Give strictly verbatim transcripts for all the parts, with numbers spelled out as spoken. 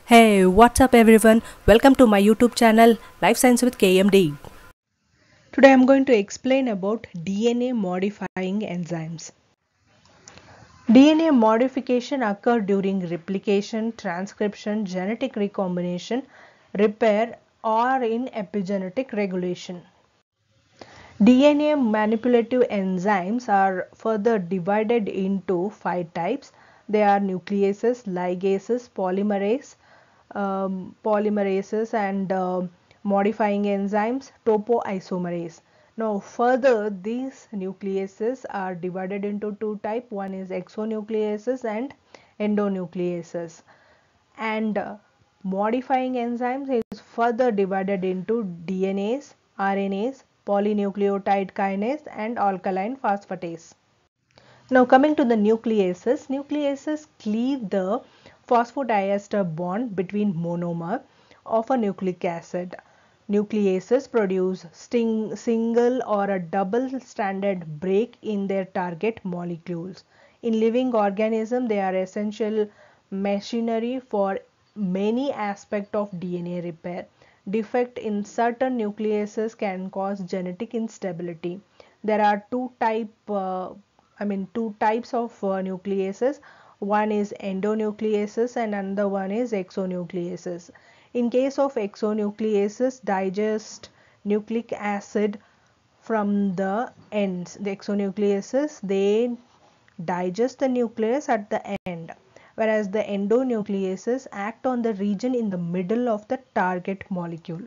Hey, what's up everyone? Welcome to my YouTube channel Life Science with K M D. Today I'm going to explain about D N A modifying enzymes. D N A modification occur during replication, transcription, genetic recombination, repair, or in epigenetic regulation. D N A manipulative enzymes are further divided into five types. They are nucleases, ligases, polymerase, um, polymerases, and uh, modifying enzymes, topoisomerase. Now, further, these nucleases are divided into two types. One is exonucleases and endonucleases. And uh, modifying enzymes is further divided into D N As, R N As, polynucleotide kinase, and alkaline phosphatase. Now coming to the nucleases, nucleases cleave the phosphodiester bond between monomer of a nucleic acid. Nucleases produce sting, single or a double-stranded break in their target molecules. In living organisms, they are essential machinery for many aspects of D N A repair. Defect in certain nucleases can cause genetic instability. There are two type uh, I mean two types of uh, nucleases. One is endonucleases and another one is exonucleases. In case of exonucleases, digest nucleic acid from the ends. The exonucleases, they digest the nucleus at the end, whereas the endonucleases act on the region in the middle of the target molecule.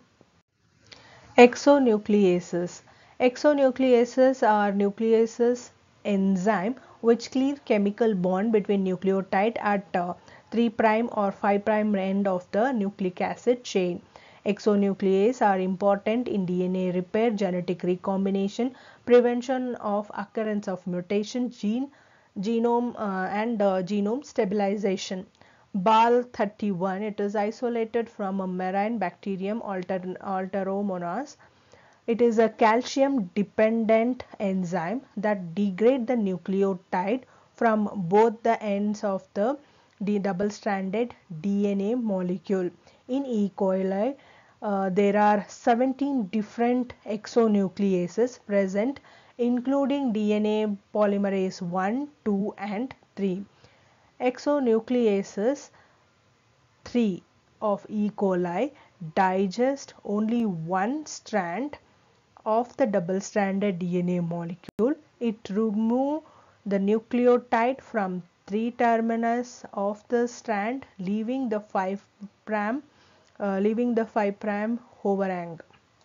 Exonucleases. Exonucleases are nucleases enzyme which cleave chemical bond between nucleotide at uh, three prime or five prime end of the nucleic acid chain. Exonucleases are important in D N A repair, genetic recombination, prevention of occurrence of mutation, gene, genome uh, and uh, genome stabilization. B A L thirty-one, it is isolated from a marine bacterium alter, Alteromonas. It is a calcium dependent enzyme that degrade the nucleotide from both the ends of the, the double stranded D N A molecule. In E. coli, uh, there are seventeen different exonucleases present, including D N A polymerase one, two and three. Exonucleases three of E. coli digest only one strand of the double-stranded D N A molecule. It removes the nucleotide from three terminus of the strand, leaving the five prime, uh, leaving the five prime overhang.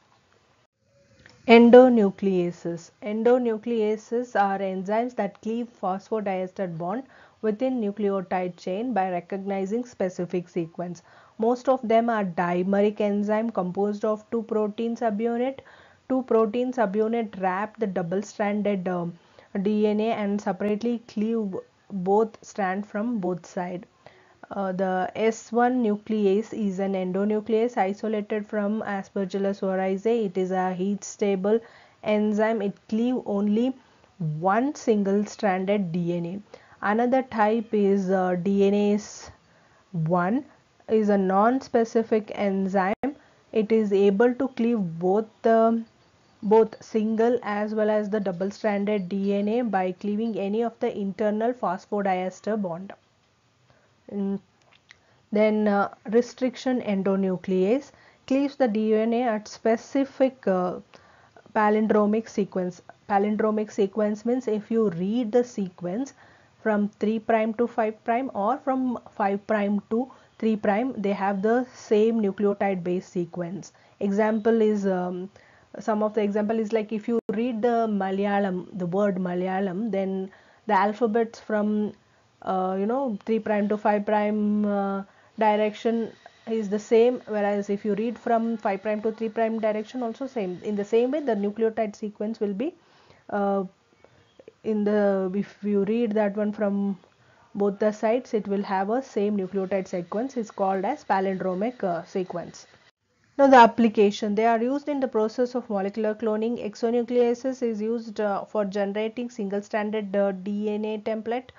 Endonucleases. Endonucleases are enzymes that cleave phosphodiester bond within nucleotide chain by recognizing specific sequence. Most of them are dimeric enzyme composed of two protein subunit. Two protein subunit wrap the double-stranded um, D N A and separately cleave both strand from both sides. Uh, the S one nuclease is an endonuclease isolated from Aspergillus oryzae. It is a heat-stable enzyme. It cleaves only one single-stranded D N A. Another type is uh, D N A S one is a non-specific enzyme. It is able to cleave both the both single as well as the double-stranded D N A by cleaving any of the internal phosphodiester bond. Mm. Then uh, restriction endonuclease cleaves the D N A at specific uh, palindromic sequence. Palindromic sequence means if you read the sequence from three prime to five prime or from five prime to three prime, they have the same nucleotide base sequence. Example is um, some of the example is like if you read the Malayalam, the word Malayalam, then the alphabets from uh, you know three prime to five prime uh, direction is the same, whereas if you read from five prime to three prime direction also same. In the same way the nucleotide sequence will be uh, in the if you read that one from both the sides, it will have a same nucleotide sequence. Is called as palindromic uh, sequence. Now the application, they are used in the process of molecular cloning. Exonucleases is used uh, for generating single stranded uh, D N A template.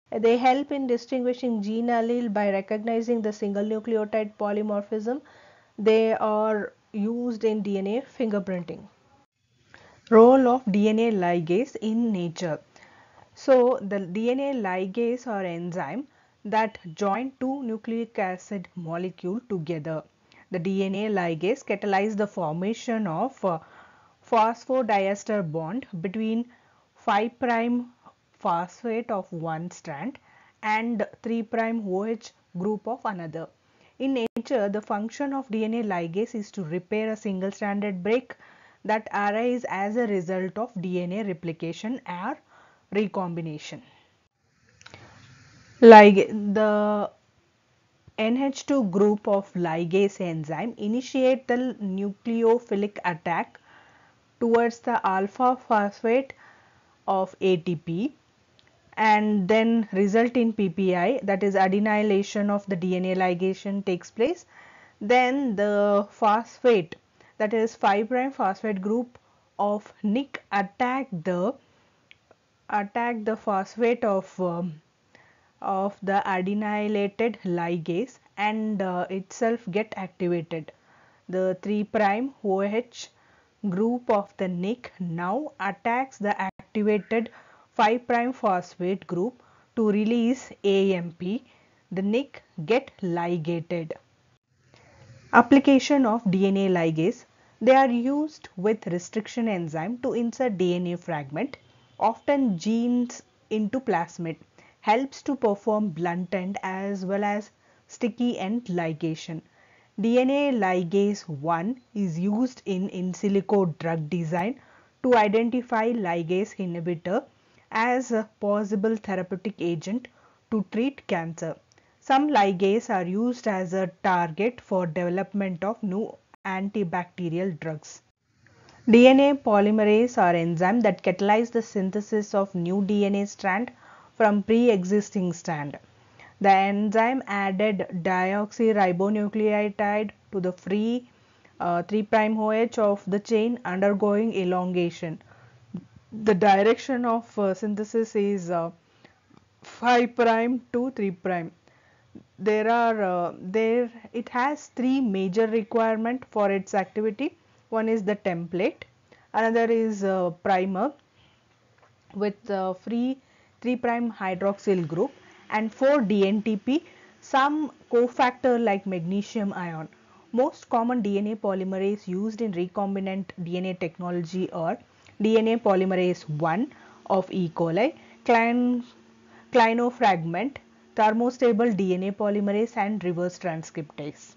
They help in distinguishing gene allele by recognizing the single nucleotide polymorphism. They are used in D N A fingerprinting. Role of D N A ligase in nature. So the D N A ligase or enzyme that join two nucleic acid molecule together. The D N A ligase catalyze the formation of uh, phosphodiester bond between five prime phosphate of one strand and three prime OH group of another. In nature, the function of D N A ligase is to repair a single stranded break that arise as a result of D N A replication or recombination. Like the N H two group of ligase enzyme initiate the nucleophilic attack towards the alpha phosphate of A T P and then result in P P I, that is adenylation of the D N A ligation takes place. Then the phosphate, that is five prime phosphate group of N I C attack the attack the phosphate of um, of the adenylated ligase and uh, itself get activated. The three prime OH group of the N I C now attacks the activated five prime phosphate group to release A M P. The N I C get ligated. Application of D N A ligase. They are used with restriction enzyme to insert D N A fragment, often genes, into plasmid. Helps to perform blunt end as well as sticky end ligation. D N A ligase one is used in in silico drug design to identify ligase inhibitor as a possible therapeutic agent to treat cancer. Some ligase are used as a target for development of new antibacterial drugs. D N A polymerase are enzyme that catalyze the synthesis of new D N A strand from pre-existing strand. The enzyme added deoxyribonucleotide to the free uh, three prime OH of the chain undergoing elongation. The direction of uh, synthesis is uh, five prime to three prime. There are uh, there it has three major requirement for its activity. One is the template, another is uh, primer with uh, free three prime hydroxyl group, and for D N T P some cofactor like magnesium ion. Most common D N A polymerase used in recombinant D N A technology are D N A polymerase one of E. coli, Klein, Kleinofragment, thermostable D N A polymerase and reverse transcriptase.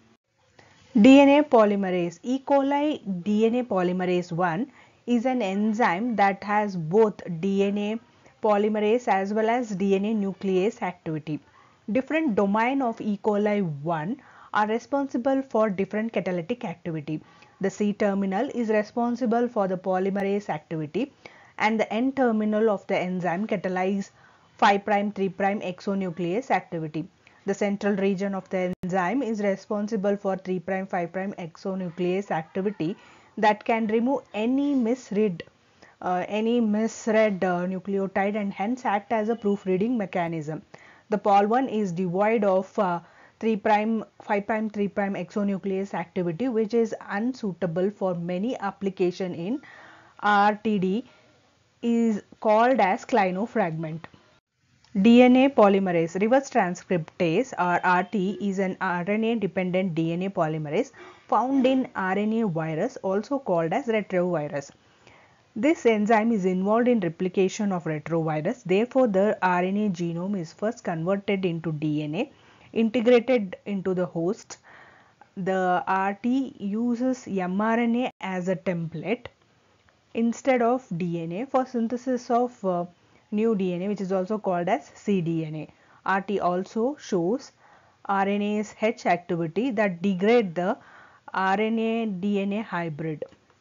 D N A polymerase. E. coli D N A polymerase one is an enzyme that has both D N A polymerase as well as D N A nuclease activity. Different domain of E. coli one are responsible for different catalytic activity. The C terminal is responsible for the polymerase activity and the N terminal of the enzyme catalyze five prime three prime exonuclease activity. The central region of the enzyme is responsible for three prime five prime exonuclease activity that can remove any misread uh, any misread uh, nucleotide and hence act as a proofreading mechanism. The Pol one is devoid of uh, three prime five prime three prime exonuclease activity, which is unsuitable for many application in R T D, is called as clinofragment. D N A polymerase. Reverse transcriptase or R T is an R N A dependent D N A polymerase found in R N A virus, also called as retrovirus. This enzyme is involved in replication of retrovirus. Therefore, the R N A genome is first converted into D N A, integrated into the host. The R T uses mRNA as a template instead of D N A for synthesis of uh, new D N A, which is also called as cDNA. R T also shows R N A's H activity that degrade the R N A D N A hybrid.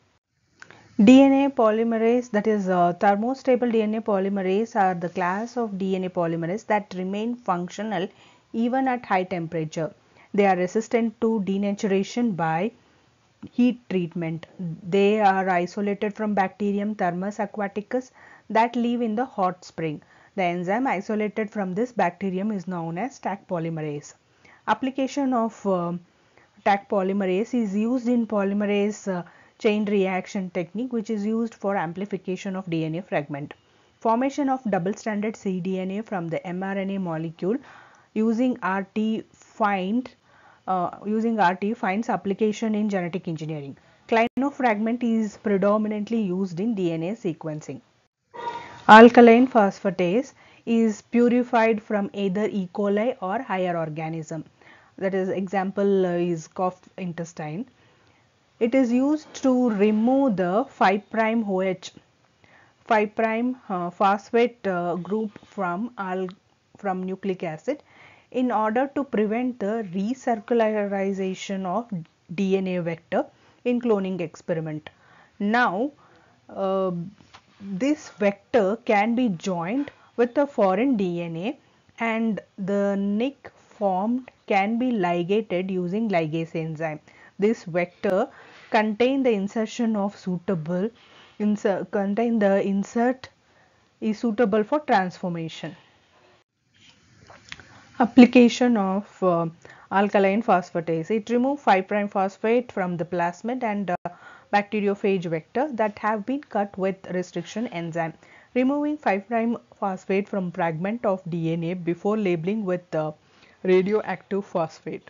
D N A polymerase, that is uh, thermostable D N A polymerase, are the class of D N A polymerase that remain functional even at high temperature. They are resistant to denaturation by heat treatment. They are isolated from bacterium Thermus aquaticus that live in the hot spring. The enzyme isolated from this bacterium is known as Taq polymerase. Application of uh, Taq polymerase is used in polymerase uh, chain reaction technique, which is used for amplification of D N A fragment. Formation of double-stranded cDNA from the mRNA molecule using R T find uh, using R T finds application in genetic engineering. Kleino fragment is predominantly used in D N A sequencing. Alkaline phosphatase is purified from either E. coli or higher organism. That is, example uh, is cough intestine. It is used to remove the five prime OH five prime uh, phosphate uh, group from al from nucleic acid in order to prevent the recircularization of D N A vector in cloning experiment. Now uh, this vector can be joined with a foreign D N A and the nick formed can be ligated using ligase enzyme. This vector contain the insertion of suitable insert contain the insert is suitable for transformation. Application of uh, alkaline phosphatase. It removes five prime phosphate from the plasmid and uh, bacteriophage vector that have been cut with restriction enzyme. Removing five prime phosphate from fragment of D N A before labeling with the radioactive phosphate.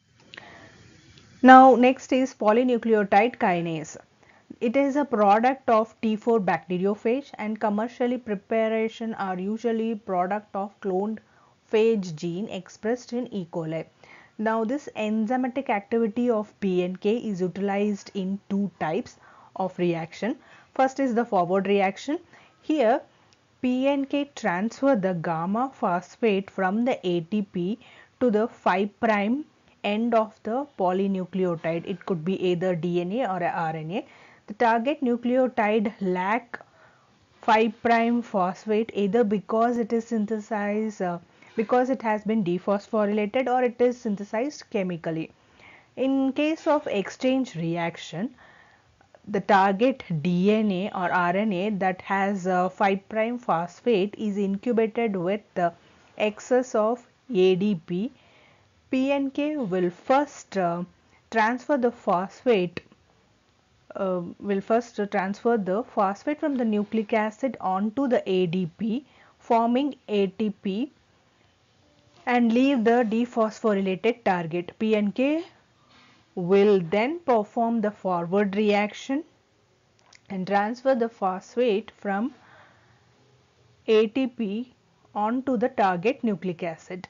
Now next is polynucleotide kinase. It is a product of T four bacteriophage and commercially preparation are usually product of cloned phage gene expressed in E. coli. Now this enzymatic activity of P N K is utilized in two types of reaction. First is the forward reaction. Here P N K transfer the gamma phosphate from the A T P to the five prime end of the polynucleotide. It could be either D N A or R N A. The target nucleotide lack five prime phosphate either because it is synthesized uh, because it has been dephosphorylated or it is synthesized chemically. In case of exchange reaction, the target D N A or R N A that has uh, five prime phosphate is incubated with the excess of A D P. P N K will first uh, transfer the phosphate uh, will first transfer the phosphate from the nucleic acid onto the A D P, forming A T P and leave the dephosphorylated target. P N K will then perform the forward reaction and transfer the phosphate from A T P onto the target nucleic acid.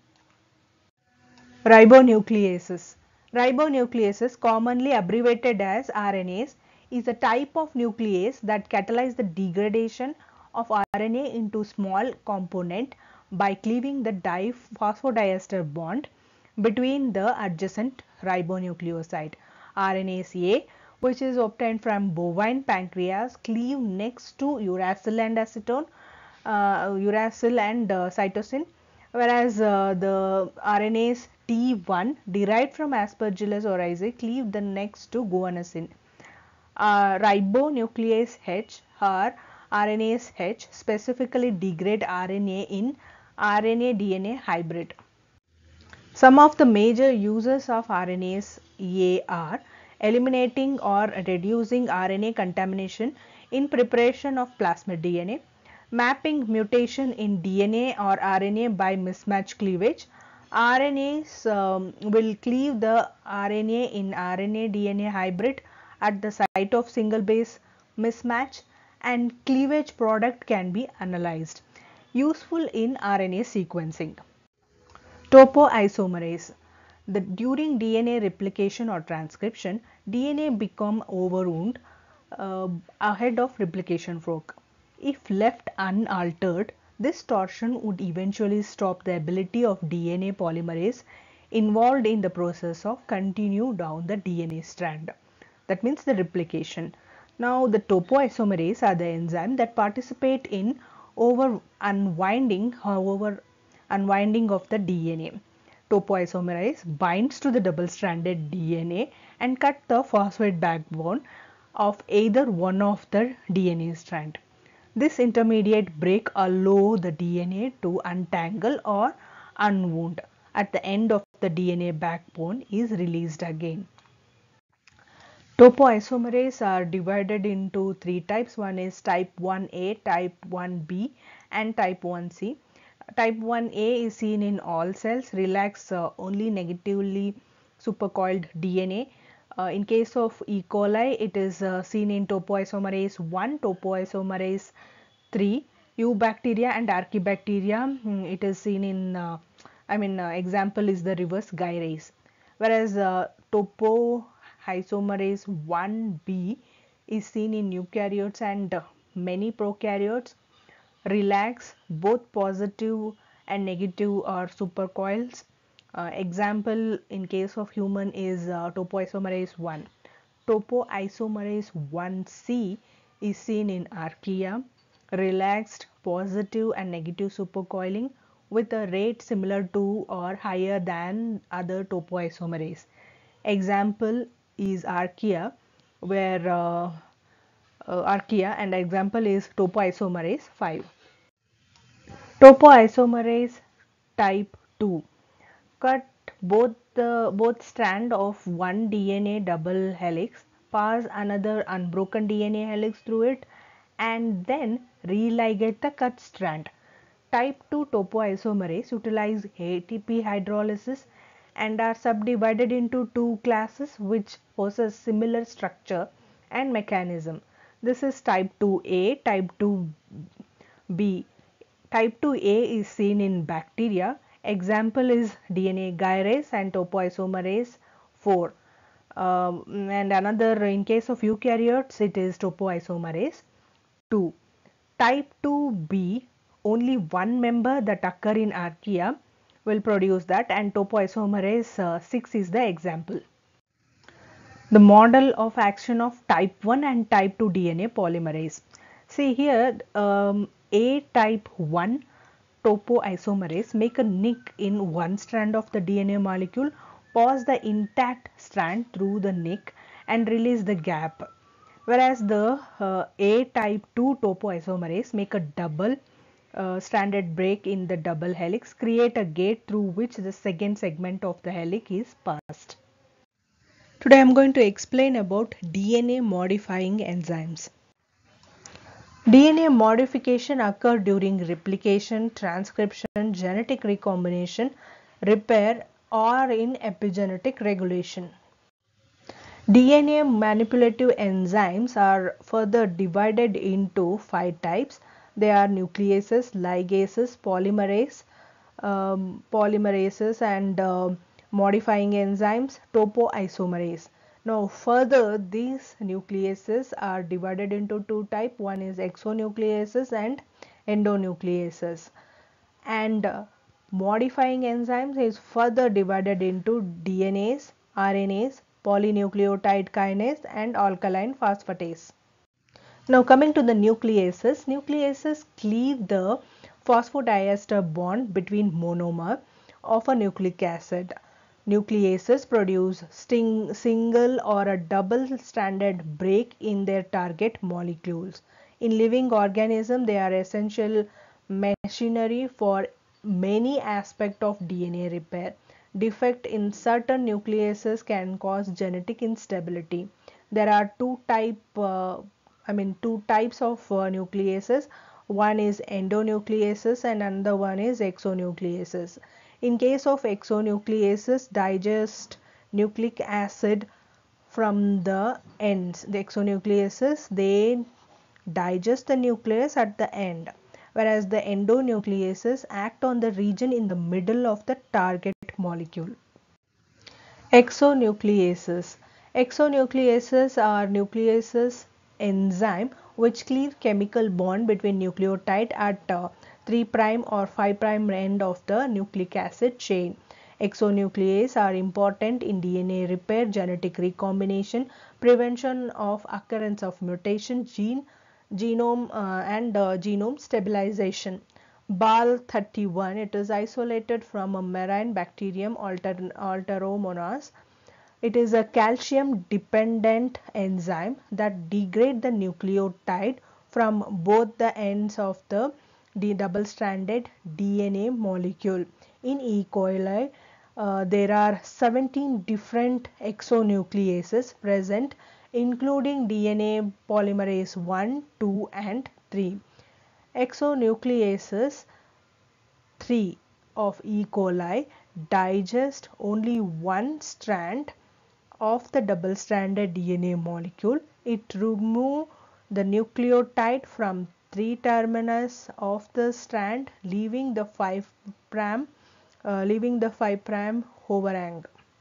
Ribonucleases. Ribonucleases, commonly abbreviated as R N As, is a type of nuclease that catalyzes the degradation of R N A into small component by cleaving the diphosphodiester bond between the adjacent ribonucleoside. R N A C A, which is obtained from bovine pancreas, cleave next to uracil and acetone, uh, uracil and uh, cytosine, whereas uh, the R N As T one derived from Aspergillus oryzae cleave the next to guanosine. Uh, ribonuclease H or R N Ase H specifically degrade R N A in R N A D N A hybrid. Some of the major uses of R N Ase A are eliminating or reducing R N A contamination in preparation of plasmid D N A, mapping mutation in D N A or R N A by mismatch cleavage. R N As um, will cleave the R N A in R N A D N A hybrid at the site of single base mismatch, and cleavage product can be analyzed. Useful in R N A sequencing. Topoisomerase. The, during D N A replication or transcription, D N A become overwound uh, ahead of replication fork. If left unaltered, this torsion would eventually stop the ability of D N A polymerase involved in the process of continue down the D N A strand. That means the replication. Now the topoisomerase are the enzyme that participate in over unwinding, however, unwinding of the D N A. Topoisomerase binds to the double-stranded D N A and cut the phosphate backbone of either one of the D N A strand. This intermediate break allows the D N A to untangle or unwound. At the end of the D N A backbone is released again. Topoisomerase are divided into three types. One is type one A, type one B and type one C. Type one A is seen in all cells, relax uh, only negatively supercoiled D N A. Uh, in case of E. coli, it is uh, seen in topoisomerase one, topoisomerase three, Eubacteria and Archaebacteria. Mm, it is seen in, uh, I mean, uh, example is the reverse gyrase. Whereas uh, topoisomerase one B is seen in eukaryotes and uh, many prokaryotes. Relax, both positive and negative are supercoils. Uh, example in case of human is uh, topoisomerase one. Topoisomerase one C is seen in archaea, relaxed, positive and negative supercoiling with a rate similar to or higher than other topoisomerase. Example is archaea, where uh, uh, archaea, and example is topoisomerase five. Topoisomerase type two cut both the both strand of one D N A double helix, pass another unbroken D N A helix through it, and then religate the cut strand. Type two topoisomerase utilize A T P hydrolysis and are subdivided into two classes which possess similar structure and mechanism. This is type two A, type two B. Type two A is seen in bacteria. Example is D N A gyrase and topoisomerase four. Um, and another, in case of eukaryotes, it is topoisomerase two. Type two B, only one member that occur in archaea will produce that, and topoisomerase uh, six is the example. The model of action of type one and type two D N A polymerase. See here, um, A type one topoisomerase make a nick in one strand of the D N A molecule, pass the intact strand through the nick and release the gap. Whereas the uh, A type two topoisomerase make a double uh, stranded break in the double helix, create a gate through which the second segment of the helix is passed. Today I am going to explain about D N A modifying enzymes. D N A modification occur during replication, transcription, genetic recombination, repair, or in epigenetic regulation. D N A manipulative enzymes are further divided into five types. They are nucleases, ligases, polymerase, um, polymerases, and uh, modifying enzymes, topoisomerase. Now further, these nucleases are divided into two types. One is exonucleases and endonucleases. And uh, modifying enzymes is further divided into D N As, R N As, polynucleotide kinase and alkaline phosphatase. Now coming to the nucleases, nucleases cleave the phosphodiester bond between monomer of a nucleic acid. Nucleases produce sting, single or a double stranded break in their target molecules. In living organisms, they are essential machinery for many aspects of D N A repair. Defect in certain nucleases can cause genetic instability. There are two type uh, I mean two types of uh, nucleases. One is endonucleases and another one is exonucleases. In case of exonucleases, digest nucleic acid from the ends. The exonucleases, they digest the nucleus at the end, whereas the endonucleases act on the region in the middle of the target molecule. Exonucleases. Exonucleases are nucleases enzyme which cleave chemical bond between nucleotide at uh, three prime or five prime end of the nucleic acid chain. Exonucleases are important in D N A repair, genetic recombination, prevention of occurrence of mutation, gene, genome uh, and uh, genome stabilization. B A L thirty-one, it is isolated from a marine bacterium alter, Alteromonas. It is a calcium dependent enzyme that degrade the nucleotide from both the ends of the D double-stranded D N A molecule. In E. coli, uh, there are seventeen different exonucleases present, including D N A polymerase one, two and three. Exonucleases three of E. coli digest only one strand of the double-stranded D N A molecule. It removes the nucleotide from three terminus of the strand, leaving the five prime, uh, leaving the five prime overhang.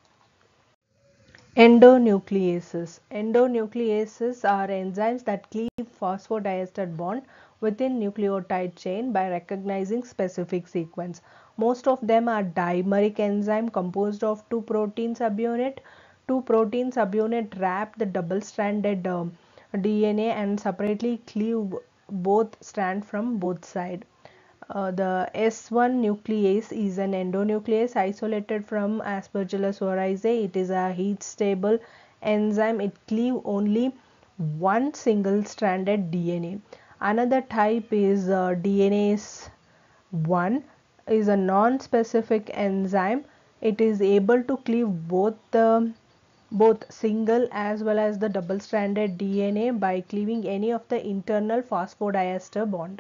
Endonucleases. Endonucleases are enzymes that cleave phosphodiester bond within nucleotide chain by recognizing specific sequence. Most of them are dimeric enzyme composed of two protein subunit. Two protein subunit wrap the double-stranded um, D N A and separately cleave both strand from both sides. Uh, the S one nuclease is an endonuclease isolated from Aspergillus oryzae. It is a heat-stable enzyme. It cleaves only one single-stranded D N A. Another type is uh, D N A S one is a non-specific enzyme. It is able to cleave both the both single as well as the double-stranded D N A by cleaving any of the internal phosphodiester bond.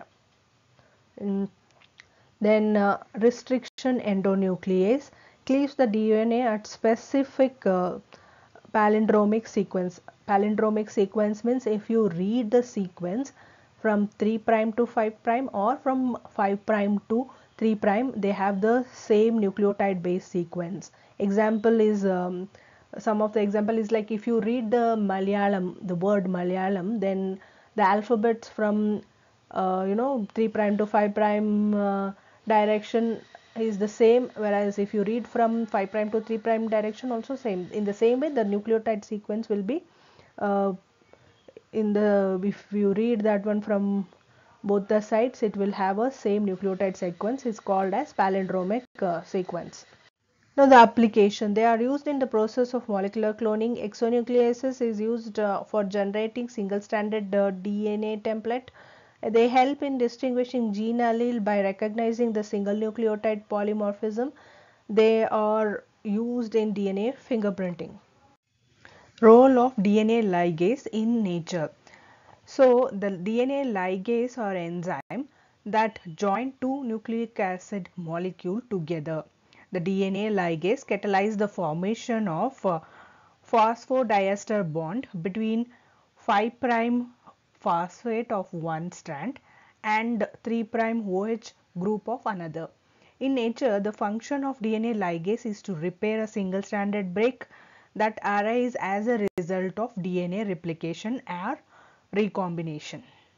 Mm. Then uh, restriction endonuclease cleaves the D N A at specific uh, palindromic sequence. Palindromic sequence means if you read the sequence from three prime to five prime or from five prime to three prime, they have the same nucleotide base sequence. Example is um, some of the example is like if you read the Malayalam, the word Malayalam, then the alphabets from uh, you know three prime to five prime uh, direction is the same, whereas if you read from five prime to three prime direction also same. In the same way, the nucleotide sequence will be uh, in the if you read that one from both the sides, it will have a same nucleotide sequence. It's called as palindromic uh, sequence. Now the application, they are used in the process of molecular cloning. Exonucleases is used uh, for generating single-stranded uh, D N A template. They help in distinguishing gene allele by recognizing the single nucleotide polymorphism. They are used in D N A fingerprinting. Role of D N A ligase in nature. So the D N A ligase or enzyme that join two nucleic acid molecule together. The D N A ligase catalyze the formation of uh, phosphodiester bond between five prime phosphate of one strand and three prime OH group of another. In nature, the function of D N A ligase is to repair a single-stranded break that arise as a result of D N A replication or recombination.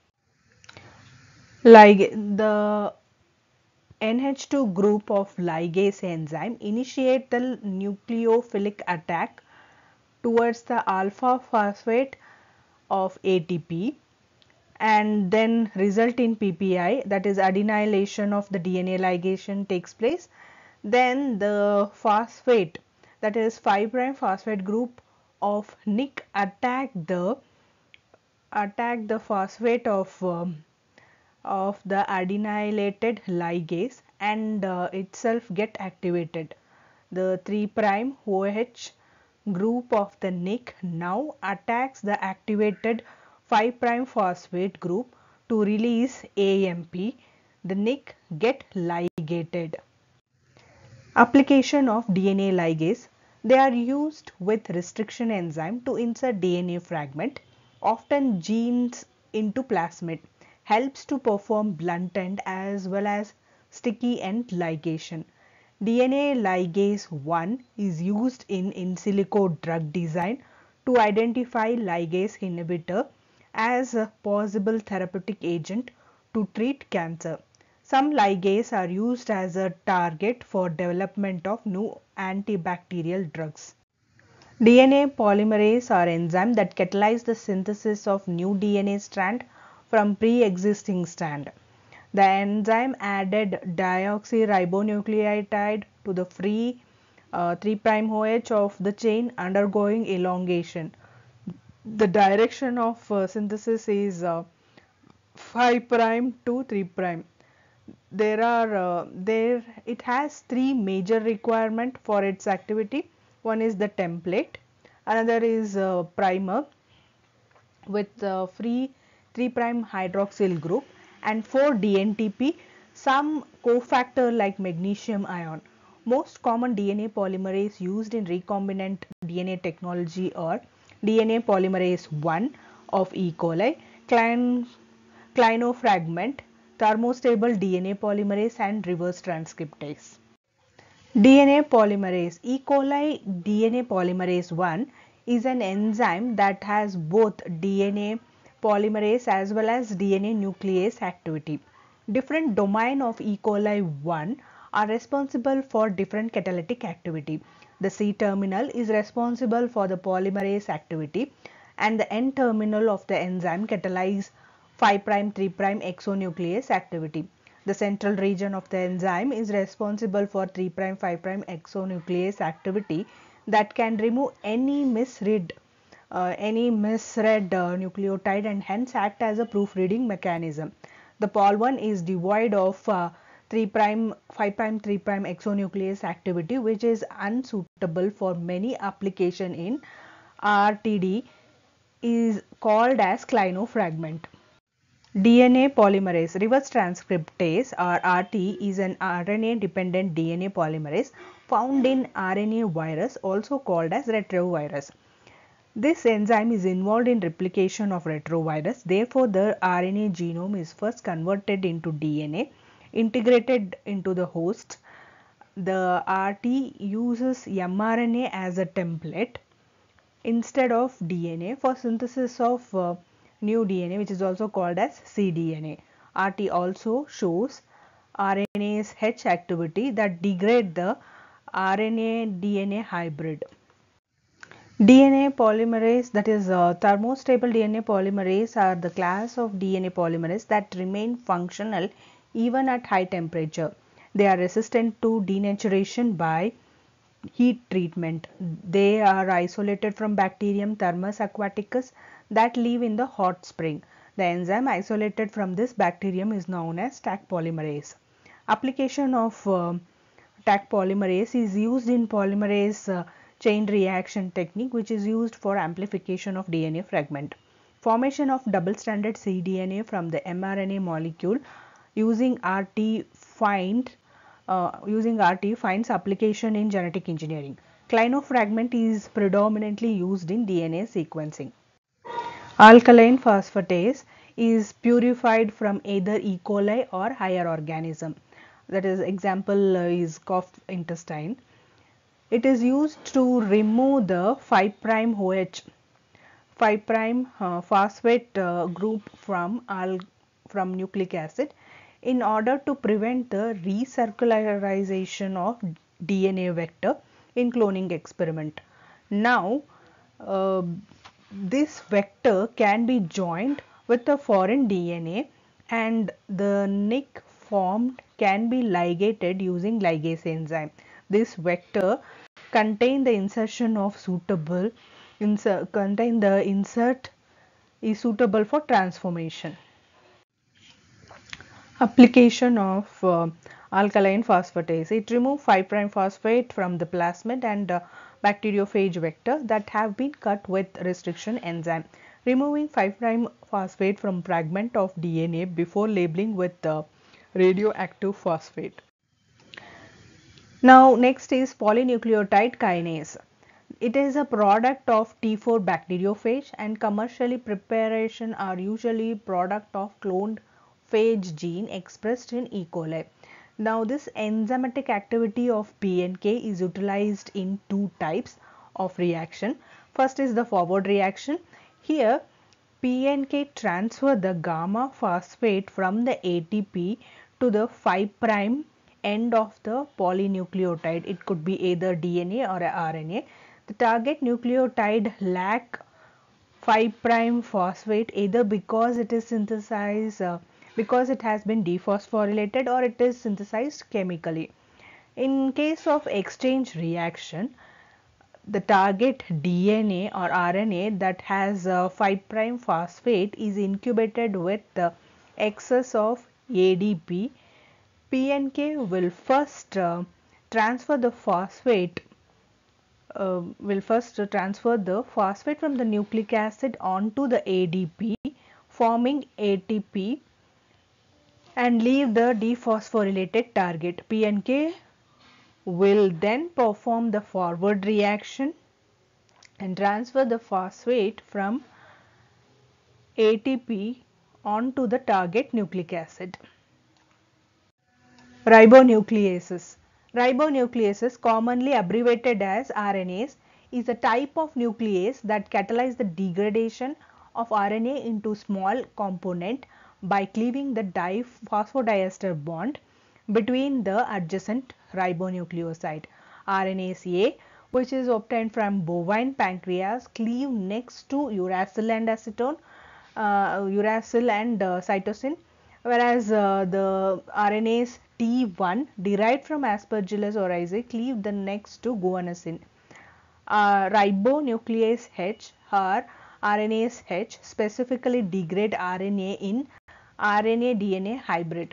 Like the N H two group of ligase enzyme initiate the nucleophilic attack towards the alpha phosphate of A T P and then result in P P I, that is adenylation of the D N A ligation takes place. Then the phosphate, that is five prime phosphate group of N I C attack the attack the phosphate of um, of the adenylated ligase and uh, itself get activated. The three prime OH group of the N I C now attacks the activated five prime phosphate group to release A M P. The N I C get ligated. Application of D N A ligase. They are used with restriction enzyme to insert D N A fragment, often genes, into plasmid. Helps to perform blunt end as well as sticky end ligation. D N A ligase one is used in in silico drug design to identify ligase inhibitor as a possible therapeutic agent to treat cancer. Some ligase are used as a target for development of new antibacterial drugs. D N A polymerase are enzyme that catalyze the synthesis of new D N A strand from pre-existing strand. The enzyme added deoxyribonucleotide to the free uh, three prime OH of the chain undergoing elongation. The direction of uh, synthesis is uh, five prime to three prime. There are uh, there it has three major requirement for its activity. One is the template, another is uh, primer with uh, free three prime hydroxyl group, and for D N T P some cofactor like magnesium ion. Most common D N A polymerase used in recombinant D N A technology are D N A polymerase one of E. coli, Klein, Kleinofragment, thermostable D N A polymerase, and reverse transcriptase. D N A polymerase. E. coli D N A polymerase one is an enzyme that has both D N A polymerase as well as D N A nuclease activity. Different domain of E. coli one are responsible for different catalytic activity. The C terminal is responsible for the polymerase activity, and the N terminal of the enzyme catalyze five prime three prime exonuclease activity. The central region of the enzyme is responsible for three prime five prime exonuclease activity that can remove any misread uh, any misread uh, nucleotide and hence act as a proofreading mechanism. The Pol one is devoid of uh, three prime five prime three prime exonuclease activity, which is unsuitable for many application in R T D, is called as Kleinofragment. D N A polymerase. Reverse transcriptase or R T is an R N A dependent D N A polymerase found in R N A virus, also called as retrovirus. This enzyme is involved in replication of retrovirus. Therefore, the R N A genome is first converted into D N A, integrated into the host. The R T uses mRNA as a template instead of D N A for synthesis of uh, new D N A, which is also called as cDNA. R T also shows R N A's H activity that degrade the R N A D N A hybrid. D N A polymerase, that is uh, thermostable D N A polymerase, are the class of D N A polymerase that remain functional even at high temperature. They are resistant to denaturation by heat treatment. They are isolated from bacterium Thermus aquaticus that live in the hot spring. The enzyme isolated from this bacterium is known as Taq polymerase. Application of uh, Taq polymerase is used in polymerase uh, chain reaction technique, which is used for amplification of D N A fragment. Formation of double-stranded cDNA from the mRNA molecule using R T find uh, using R T finds application in genetic engineering. Kleinofragment is predominantly used in D N A sequencing. Alkaline phosphatase is purified from either E. coli or higher organism. That is, example uh, is cough intestine. It is used to remove the five prime OH five prime uh, phosphate uh, group from al from nucleic acid in order to prevent the recircularization of D N A vector in cloning experiment. Now, uh, this vector can be joined with a foreign D N A and the nick formed can be ligated using ligase enzyme. This vector contain the insertion of suitable insert contain the insert is suitable for transformation. Application of uh, alkaline phosphatase. It removes five prime phosphate from the plasmid and uh, bacteriophage vector that have been cut with restriction enzyme. Removing five prime phosphate from fragment of D N A before labeling with the uh, radioactive phosphate. Now next is polynucleotide kinase. It is a product of T four bacteriophage and commercially preparation are usually product of cloned phage gene expressed in E. coli. Now this enzymatic activity of P N K is utilized in two types of reaction. First is the forward reaction. Here P N K transfer the gamma phosphate from the A T P to the five prime end of the polynucleotide. It could be either D N A or R N A. The target nucleotide lack five prime phosphate either because it is synthesized uh, because it has been dephosphorylated or it is synthesized chemically. In case of exchange reaction, the target D N A or R N A that has uh, five prime phosphate is incubated with uh, excess of A D P, P N K will first uh, transfer the phosphate uh, will first transfer the phosphate from the nucleic acid onto the A D P, forming A T P, and leave the dephosphorylated target. P N K will then perform the forward reaction and transfer the phosphate from A T P onto the target nucleic acid. Ribonucleases. Ribonucleases, commonly abbreviated as R N As, is a type of nuclease that catalyzes the degradation of R N A into small component by cleaving the diphosphodiester bond between the adjacent ribonucleoside. R N Ase A, which is obtained from bovine pancreas, cleave next to uracil and acetone, uh, uracil and uh, cytosine, whereas uh, the R N Ase T one derived from Aspergillus oryzae cleave the next to guanosine. Uh, ribonuclease H or R N Ase H specifically degrade R N A in R N A D N A hybrid.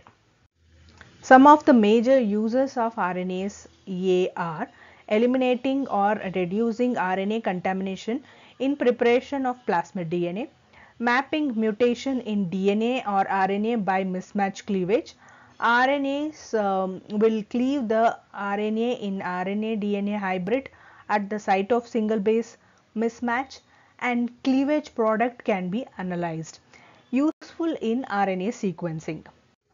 Some of the major uses of R N Ase A are eliminating or reducing R N A contamination in preparation of plasmid D N A, mapping mutation in D N A or R N A by mismatch cleavage. R N As um, will cleave the R N A in R N A D N A hybrid at the site of single base mismatch, and cleavage product can be analyzed. Useful in R N A sequencing.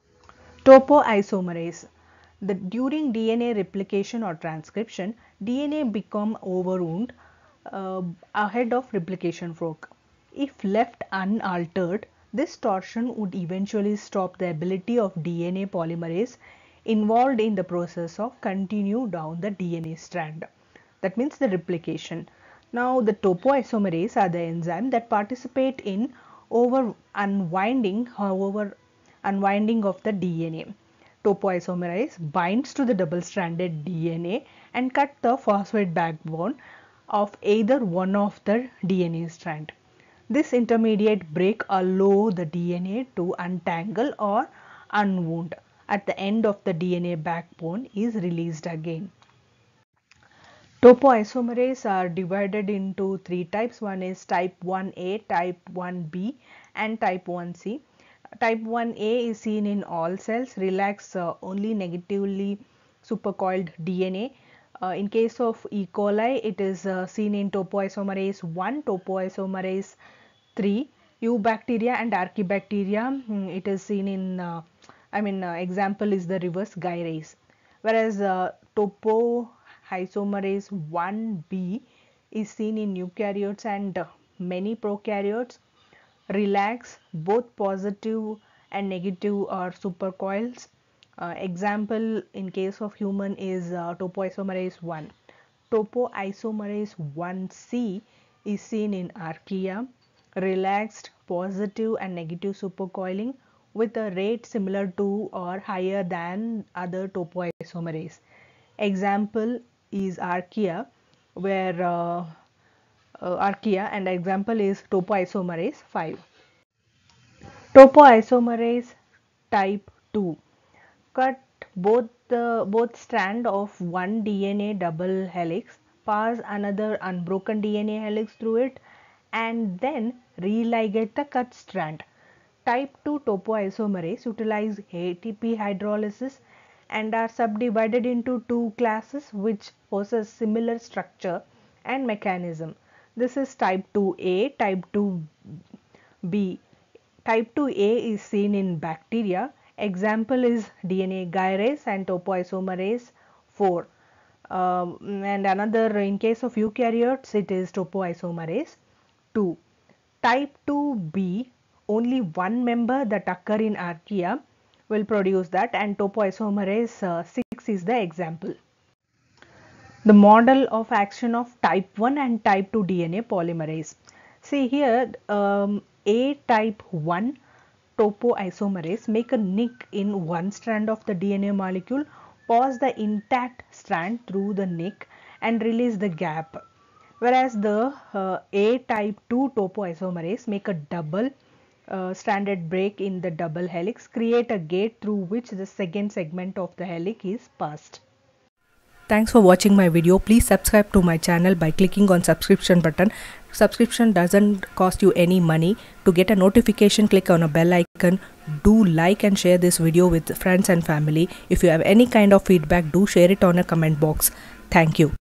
Topoisomerase. The, during D N A replication or transcription, D N A become overwound uh, ahead of replication fork. If left unaltered, this torsion would eventually stop the ability of D N A polymerase involved in the process of continue down the D N A strand. That means the replication. Now the topoisomerase are the enzyme that participate in over unwinding, however, unwinding of the D N A. Topoisomerase binds to the double-stranded D N A and cut the phosphate backbone of either one of the D N A strand. This intermediate break allows the D N A to untangle or unwound. At the end of the D N A backbone is released again. Topoisomerase are divided into three types. One is type one A, type one B and type one C. Type one A is seen in all cells, relax uh, only negatively supercoiled D N A. Uh, in case of E. coli, it is uh, seen in topoisomerase one, topoisomerase three, Eubacteria and Archaebacteria. Mm, it is seen in, uh, I mean, uh, example is the reverse gyrase. Whereas uh, topoisomerase one B is seen in eukaryotes and uh, many prokaryotes. Relax, both positive and negative are supercoils. Uh, example in case of human is uh, topoisomerase one. Topoisomerase one C is seen in archaea, relaxed, positive and negative supercoiling with a rate similar to or higher than other topoisomerase. Example is archaea, where uh, uh, archaea, and example is topoisomerase five. Topoisomerase type two cut both the both strand of one D N A double helix, pass another unbroken D N A helix through it, and then religate the cut strand. Type two topoisomerase utilize A T P hydrolysis and are subdivided into two classes which possess similar structure and mechanism. This is type two A, type two B. Type two A is seen in bacteria. Example is D N A gyrase and topoisomerase four. Um, and another, in case of eukaryotes, it is topoisomerase two. Type two B, only one member that occur in archaea will produce that, and topoisomerase uh, six is the example. The model of action of type one and type two D N A polymerase. See here, um, A type one topoisomerase make a nick in one strand of the D N A molecule, pass the intact strand through the nick and release the gap. Whereas the uh, A type two topoisomerase make a double uh, stranded break in the double helix create a gate through which the second segment of the helix is passed. Thanks for watching my video. Please subscribe to my channel by clicking on subscription button. Subscription doesn't cost you any money. To get a notification, click on a bell icon. Do like and share this video with friends and family. If you have any kind of feedback, do share it on a comment box. Thank you.